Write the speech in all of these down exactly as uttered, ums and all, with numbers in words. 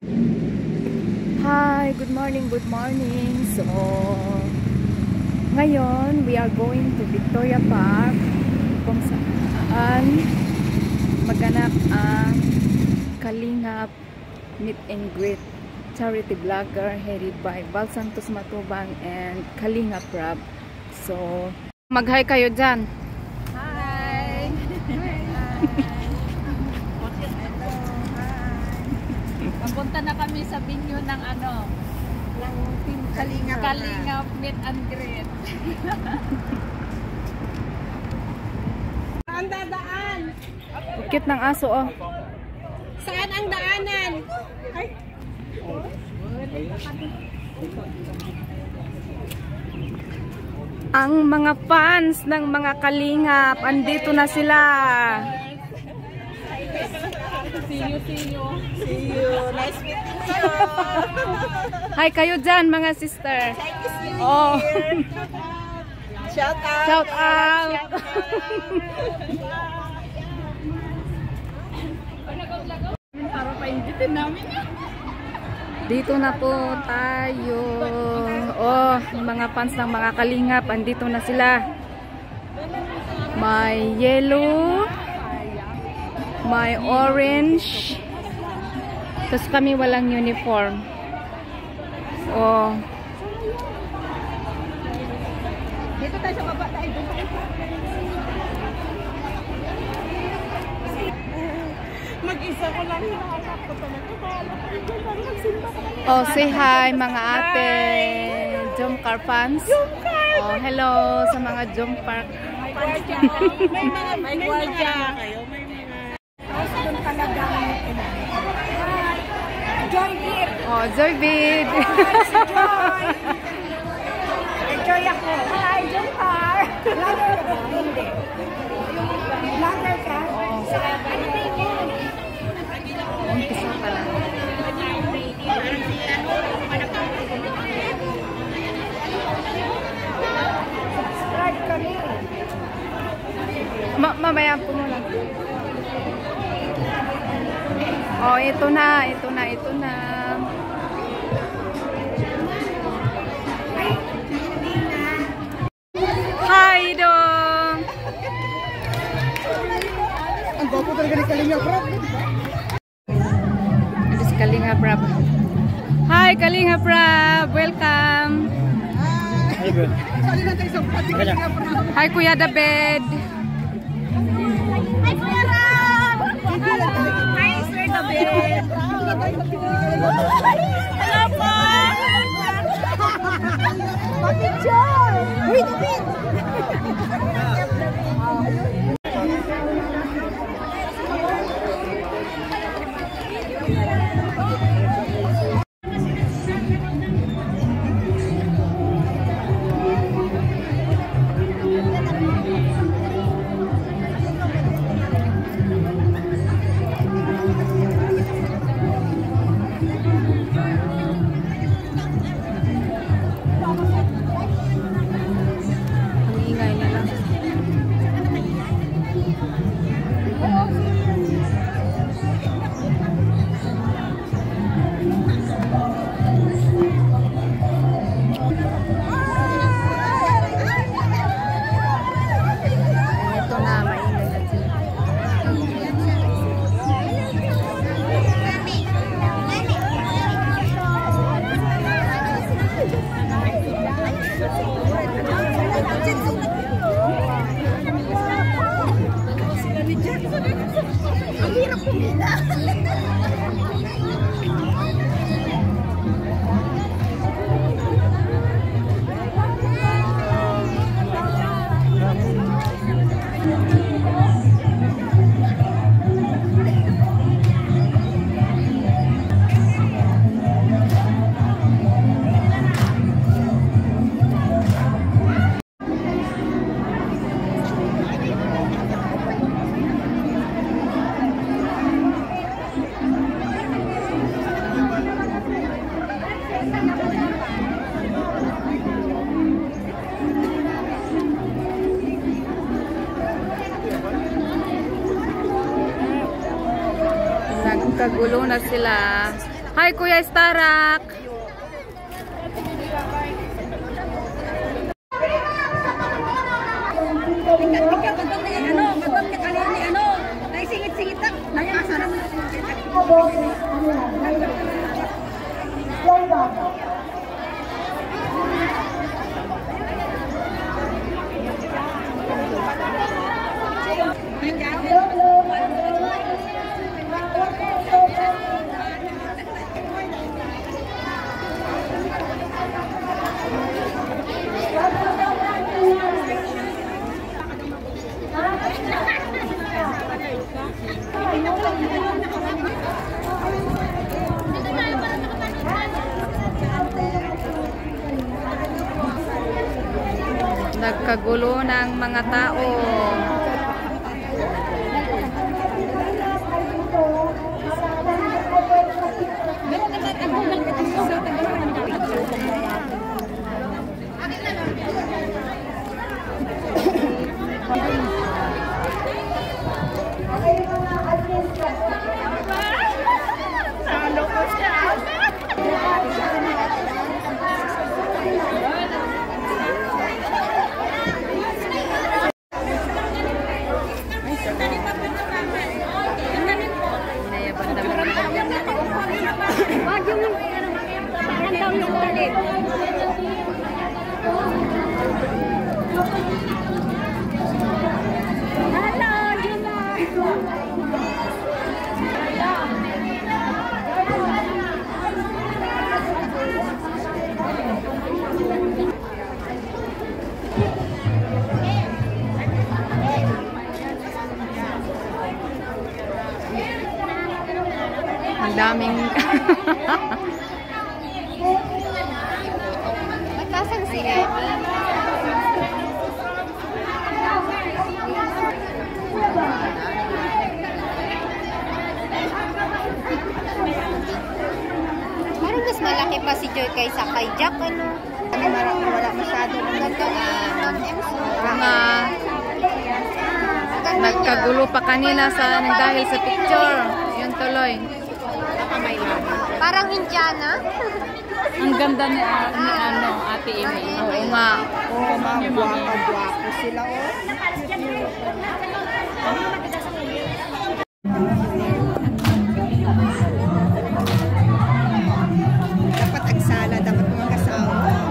Hi, good morning, good morning. So, ngayon we are going to Victoria Park kung saan maganap ang Kalingap Meet and Greet charity vlogger headed by Val Santos Matubang and Kalingap Rab. So, mag-hi kayo dyan. Hi! Papunta na kami sa venue ng ano, ng Team Kalingap, Kalingap Meet and Greet. Saan dadaan? Ukit ng aso, oh. Saan ang daanan? Ay. Ang mga fans ng mga Kalingap, andito na sila. See you, see you. See you. Nice meeting you. Hi kayo dyan, mga sister. Oh. Shout out. Shout out. Para pa-invitin namin. Dito na po tayo. Oh, mga fans ng mga Kalingap, andito na sila. May yellow, may orange. Tapos kami walang uniform. Oh. Dito tayo sa baba tayo. Mag-isa ko lang hinahanap ko talaga. Oh, say hi mga ate. Jomcar fans. Oh, hello sa mga Jomcar. May gwardiya. May mga may gwardiya kayo. May mga doon talagang Joy Beat. Oh, Joy Beat. Joy. Enjoy ako. Hi, Jomcar. Vlogger ka? Hindi. Vlogger ka? Ano ba yun? Umpisa pa lang. Subscribe kami. Ma mamaya po muna. Oh, ito na, ito na, ito na. Hi, dong. Ang gwapo talaga ni Kalingap Rab. Ito si Kalingap Rab. Hi, Kalingap Rab. Welcome. Hi, bro. Sali na tayo sa Kalingap Rab. Hi, Kuya David. Hi, Kuya Rab. Hi, Sir David. Hello po. Pa-picture. Uy, David. Ang ingay nila. Ito na, maingay na sila. Ang hirap pumila. Nagkagulo na sila. Hi, Kuya Starak! Nagkagulo ng mga tao. Salo ko siya. Ang daming Magkasang sila. Parang mas malaki pa si Joy kaysa kay Jack, ano? Ano, marami wala masyado ng ganito na non-M C. mga nagkagulo pa kanina sa dahil sa picture. Yun tuloy. Parang Indiana. Ang ganda ni, uh, ni ano, Ate Amy. Oo nga. Oo, mga guwapa-guwapo sila, oh. Dapat agsala, dapat mga kasawa.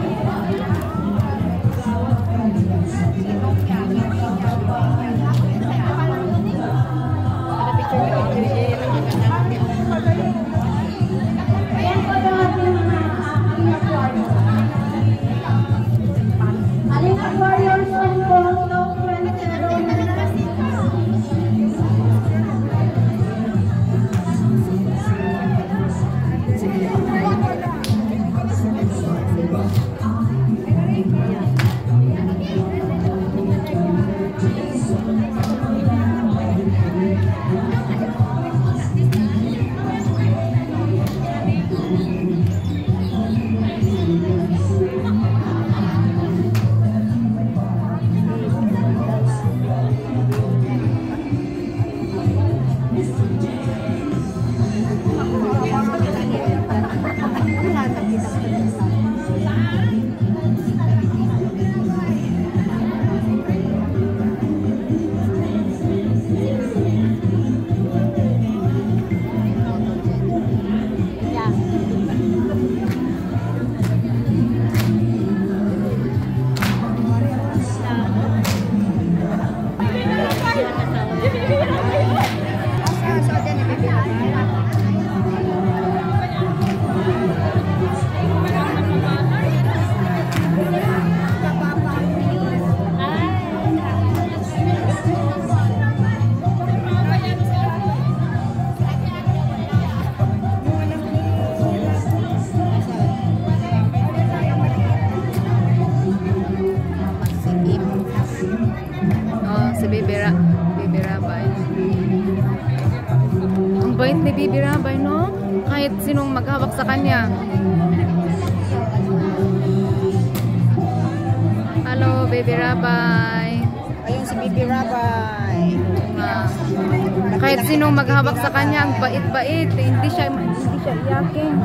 Oh, si Bibi Ra Bibi Rabay. Ang bait ni Bibi Rabay, no? Kahit sinong maghawak sa kanya. Hello, Bibi Rabay. Ayun si Bibi Rabay. Oo nga. Ah, kahit sino maghawak sa kanya, ang bait-bait. Hindi siya, hindi siya iyakin.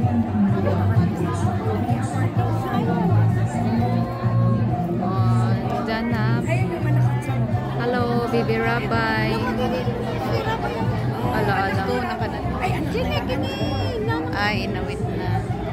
Oh, dyan na. Hello, baby Rabbi. Ala, ala. Ay, inawit na.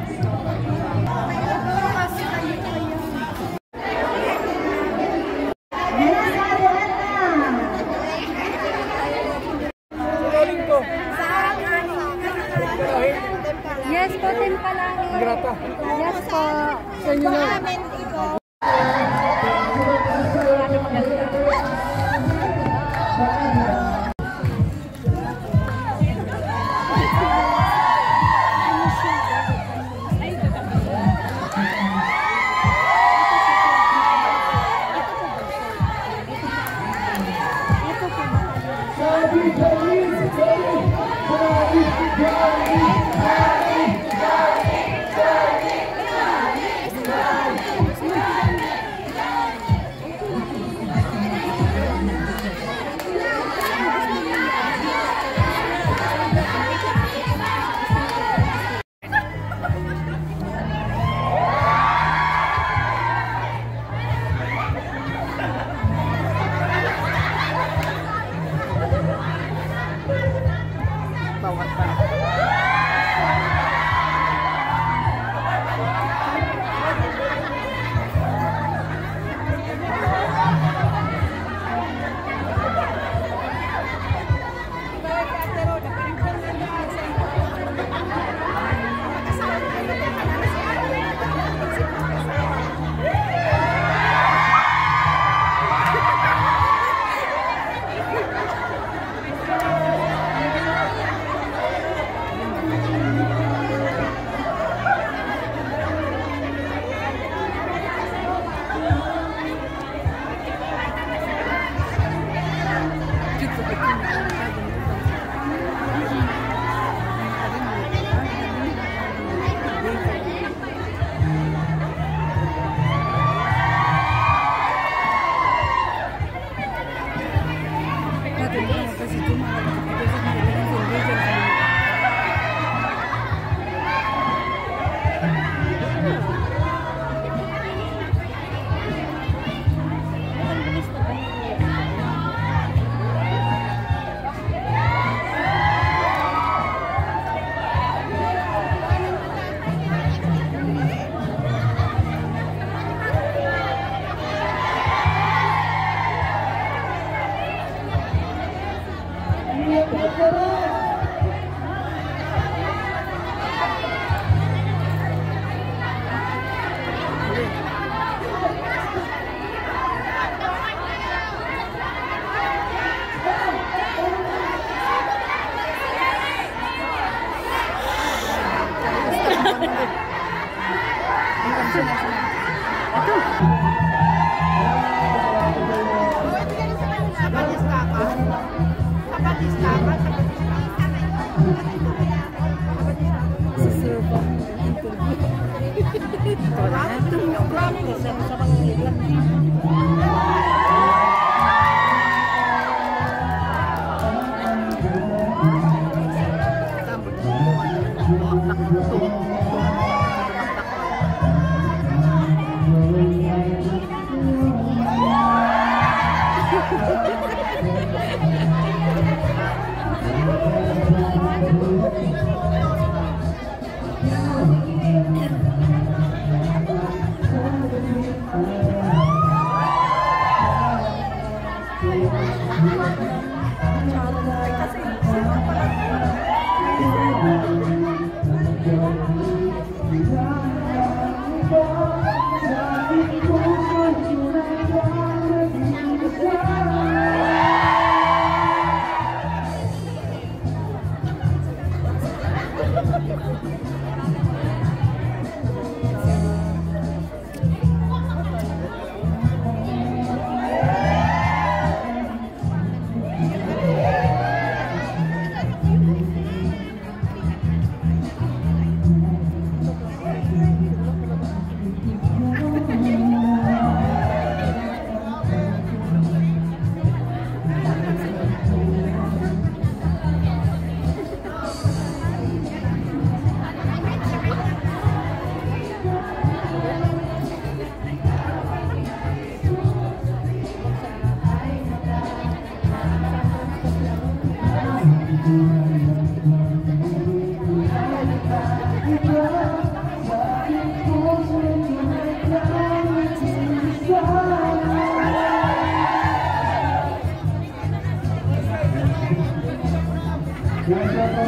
Yes po, Tempalani. Grata. Yes po. Sa inyo na. Bawat pa.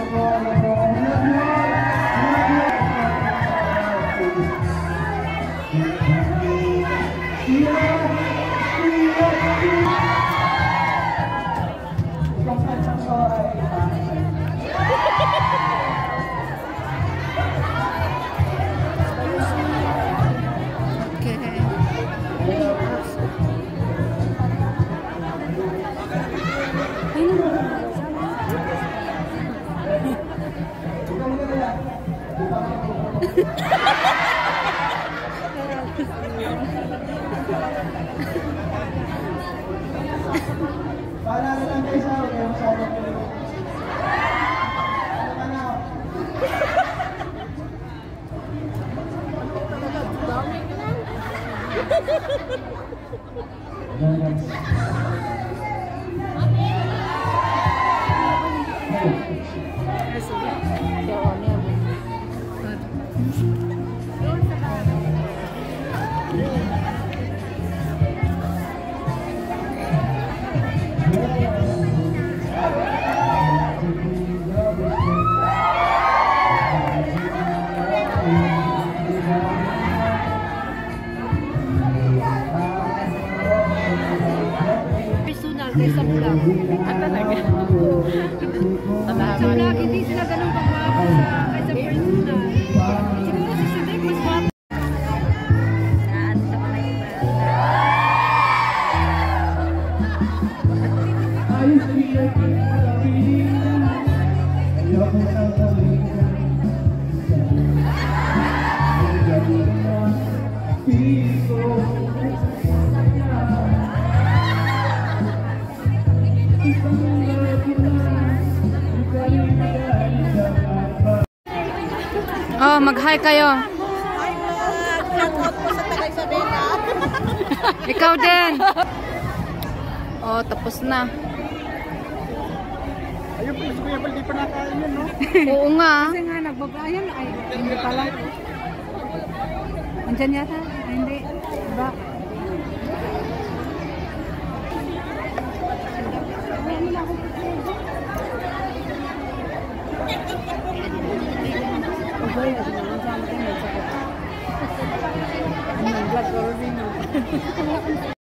Paalala lang kayo sa akin, yung masyadong tuloy. Ano ka na? Personal kaysa vlog. Ah, talaga? Sa vlog, hindi sila ganun pagwapo sa kaysa personal. Siguro si Sidek mas guwapo. Ayos na yung pinagpapin. Ayoko na gawin. Oh, mag-hi kayo. Ikaw din. Oh, tapos na. Ayun po, si Kuya Bal, di pa nakain yun, no? Oo nga. Kasi nga, nagbabayan. Ay, hindi pala. Andyan yata. Ay, hindi. Diba? Nag-vlog ko rin.